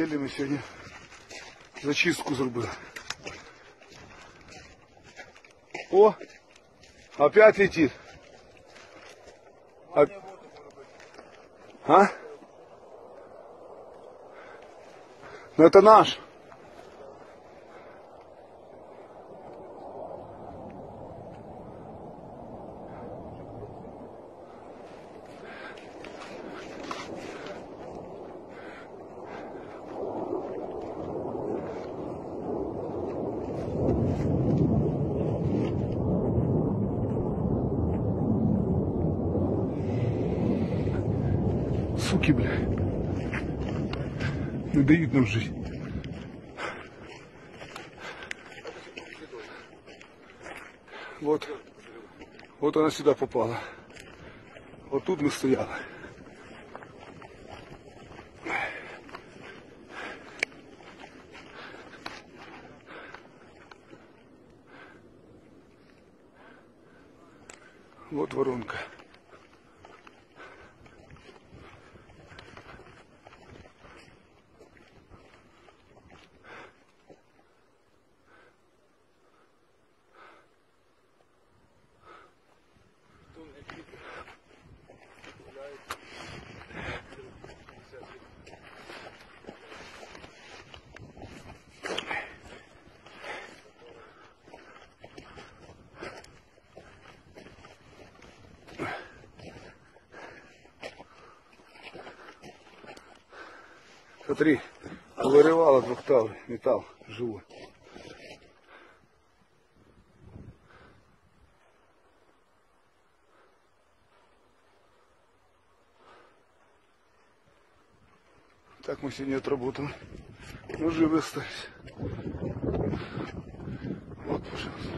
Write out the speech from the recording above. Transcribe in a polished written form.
Решили ми сьогодні зачистку зробили. О! Опять летит. А? Ну это наш. Суки, бля. Не дают нам жить. Вот она сюда попала. Вот тут мы стояли. Вот воронка. Смотри, вырывало двухтавый металл живой. Так мы сегодня отработали. Ну, живы остались. Вот, пожалуйста.